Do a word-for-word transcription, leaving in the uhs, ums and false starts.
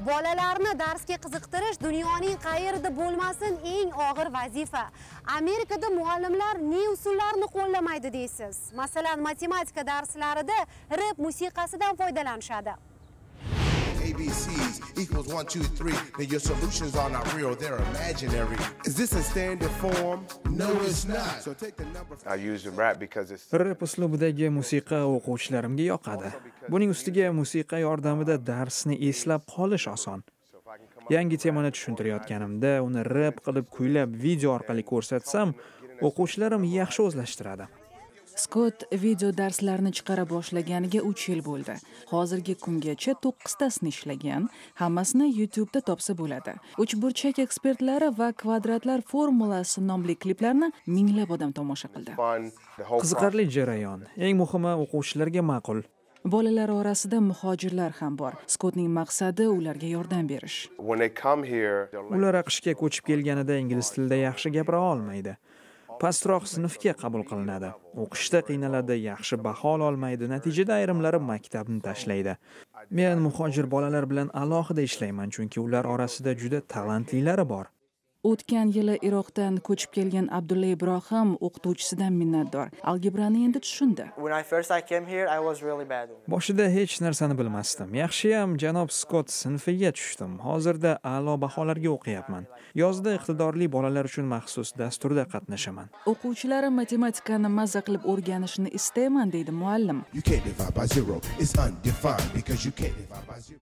Bolalarni darsga qiziqtirish dunyoning qayerida bo'lmasin eng og'ir vazifa. Amerikada muallimlar ne usullarni qo'llamaydi deysiz? Masalan, matematika darslarida rep musiqasidan foydalanishadi. A B Cs equals one, two, three. Now your solutions are not real, they're imaginary. Is this in standard form? No, it's not. So take the number. I use rap because it's Rap uslubidagi musiqa o'quvchilarimga yoqadi. Buning ustiga musiqa yordamida darsni eslab qolish oson. Yangi temani tushuntirayotganimda uni rap qilib kuylab video orqali ko'rsatsam, o'quvchilarim yaxshi o'zlashtiradi. Scott video darslarni chiqara boshlaganiga uch yil bo'ldi. Hozirgi kungacha to'qqiztasini ishlagan, hammasini YouTube da topsa bo'ladi. Uchburchak ekspertlari va kvadratlar formulasi nomli kliplarni minglab odam tomosha qildi. fun. The whole Qiziqarli jarayon. Eng muhimi o'quvchilarga ma'qul. Bolalar orasida muhojirlar ham bor. Scottning maqsadi ularga yordam berish. when they come here, they're like, Ular AQShga ko'chib kelganida ingliz tilida yaxshi gapira olmaydi. Pastroq sinfga qabul qilinadi. O'qishda qiynaladi, yaxshi baho olmaydi, natijada ayrimlari maktabni tashlaydi. Men muhojir bolalar bilan alohida ishlayman, chunki ular orasida juda talantlilari bor. O'tgan yili Iroqdan ko'chib kelgan Abdulla Ibrohim o'qituvchisidan minnatdor. Algebrani endi tushundi. When I first I came here, I was really bad. Boshida hech narsani bilmasdim. Yaxshiyam janob Scott sinfiga tushdim. Hozirda a'lo baholarga o'qiyapman. Yozda iqtidorli bolalar uchun maxsus dasturda qatnashaman. O'quvchilarim matematikani mazza qilib o'rganishni istayman deydi muallim. You can't divide by zero. It's undefined because you can't divide by zero.